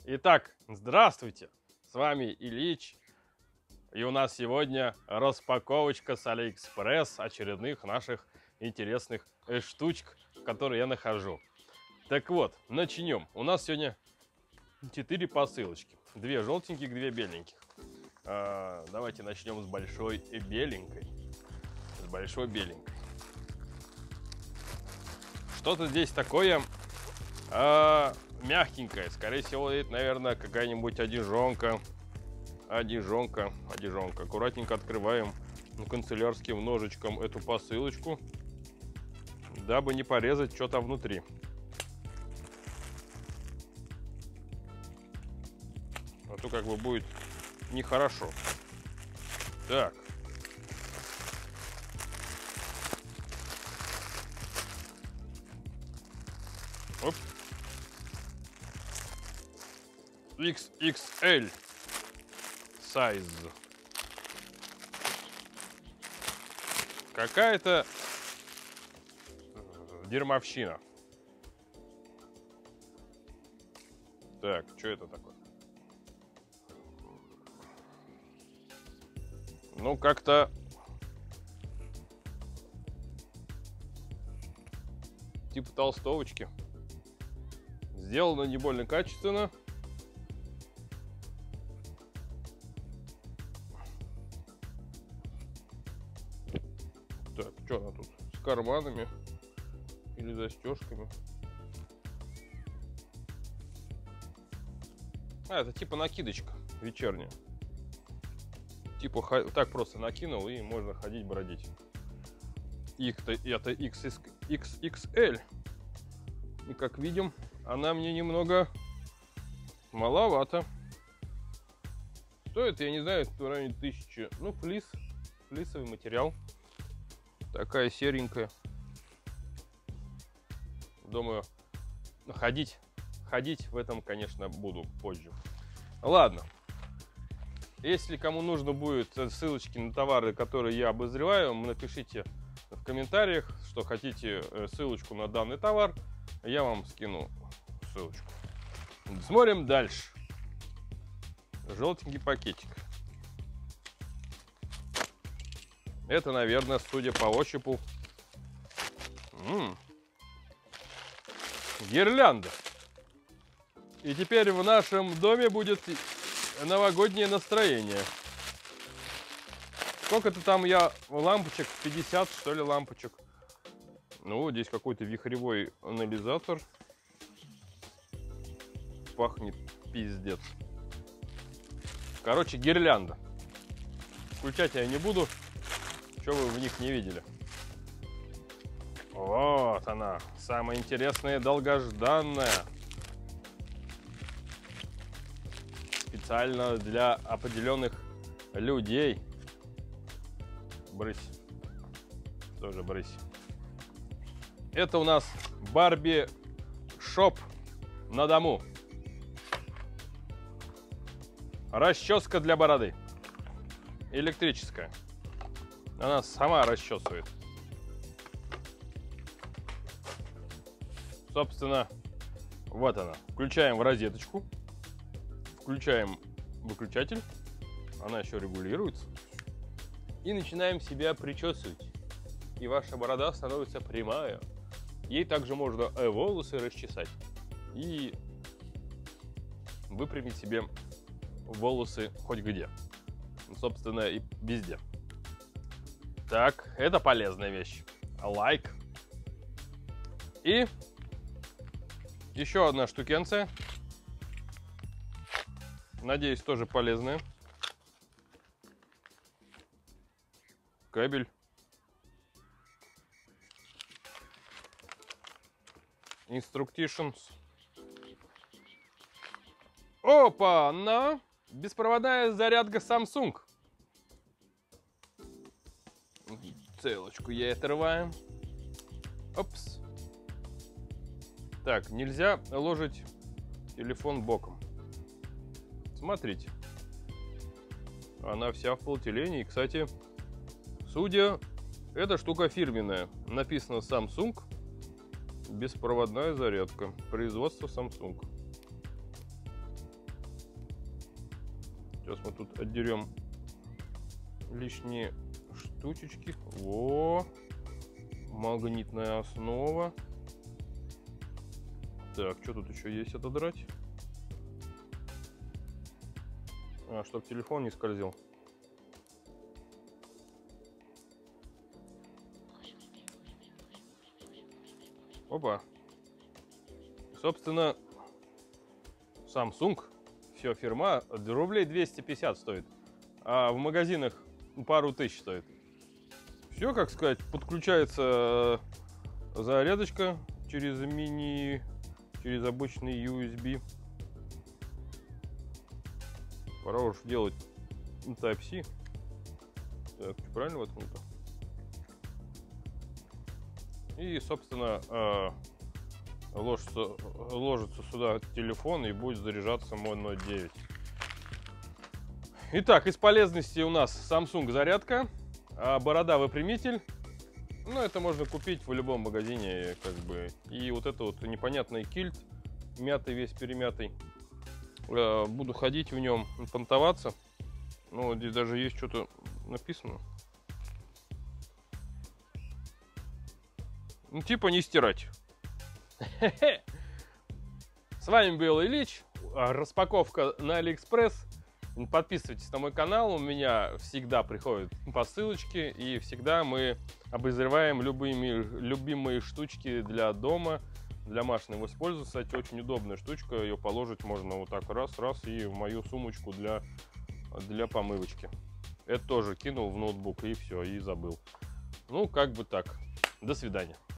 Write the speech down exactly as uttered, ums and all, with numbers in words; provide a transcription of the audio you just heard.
Итак, здравствуйте, с вами Ильич, и у нас сегодня распаковочка с Алиэкспресс очередных наших интересных э, штучек, которые я нахожу. Так вот, начнем. У нас сегодня четыре посылочки, две желтеньких, две беленьких. А, давайте начнем с большой беленькой, с большой беленькой. Что-то здесь такое... А, мягенькая, скорее всего, это, наверное, какая-нибудь одежонка. Одежонка, одежонка. Аккуратненько открываем канцелярским ножичком эту посылочку, дабы не порезать что-то внутри. А то как бы будет нехорошо. Так. Оп. икс икс эль сайз. Какая-то дерьмовщина. Так, что это такое? Ну, как-то типа толстовочки. Сделано не больно качественно. Так, что она тут? С карманами или застежками? А, это типа накидочка вечерняя. Типа так просто накинул, и можно ходить бродить. И это икс икс эль. И как видим, она мне немного маловато. Стоит, я не знаю, в районе тысячи. Ну, флис, флисовый материал. Такая серенькая. Думаю, ходить, ходить в этом, конечно, буду позже. Ладно. Если кому нужно будет ссылочки на товары, которые я обозреваю, напишите в комментариях, что хотите ссылочку на данный товар. Я вам скину ссылочку. Смотрим дальше. Желтенький пакетик. Это, наверное, судя по ощупу, м-м, гирлянда. И теперь в нашем доме будет новогоднее настроение. Сколько-то там я лампочек, пятьдесят что ли лампочек. Ну, здесь какой-то вихревой анализатор. Пахнет пиздец. Короче, гирлянда. Включать я не буду. Что вы в них не видели? Вот она, самая интересная, долгожданная. Специально для определенных людей. Брысь. Тоже брысь. Это у нас Барби Шоп на дому. Расческа для бороды. Электрическая. Она сама расчесывает. Собственно, вот она. Включаем в розеточку. Включаем выключатель. Она еще регулируется. И начинаем себя причесывать. И ваша борода становится прямая. Ей также можно волосы расчесать. И выпрямить себе волосы хоть где. Собственно, и везде. Так, это полезная вещь. Лайк. И еще одна штукенция. Надеюсь, тоже полезная. Кабель. Instructions. Опа, на беспроводная зарядка Samsung. Целочку ей отрываем. Опс. Так, нельзя ложить телефон боком. Смотрите. Она вся в полиэтилене. И, кстати, судя, эта штука фирменная. Написано Samsung. Беспроводная зарядка. Производство Samsung. Сейчас мы тут отдерем лишние штучечки. Во! Магнитная основа. Так, что тут еще есть отодрать? А, чтоб телефон не скользил. Опа. Собственно, Samsung, все, фирма, рублей двести пятьдесят стоит, а в магазинах пару тысяч стоит. Все, как сказать, подключается зарядочка через мини, через обычный ю эс би. Пора уж делать Type-C. Так, правильно воткнуто? И, собственно, ложится, ложится сюда телефон и будет заряжаться мой ноут девять. Итак, из полезностей у нас Samsung зарядка, а бородавыпрямитель. Ну, это можно купить в любом магазине, как бы. И вот это вот непонятный кильт, мятый, весь перемятый. Буду ходить в нем, понтоваться. Ну, здесь даже есть что-то написано. Ну, типа не стирать. С вами был Ильич. Распаковка на AliExpress. Подписывайтесь на мой канал. У меня всегда приходят посылочки. И всегда мы обозреваем любыми, любимые штучки для дома, для машинного использования. Кстати, очень удобная штучка. Ее положить можно вот так раз-раз и в мою сумочку для, для помывочки. Это тоже кинул в ноутбук и все, и забыл. Ну, как бы так. До свидания.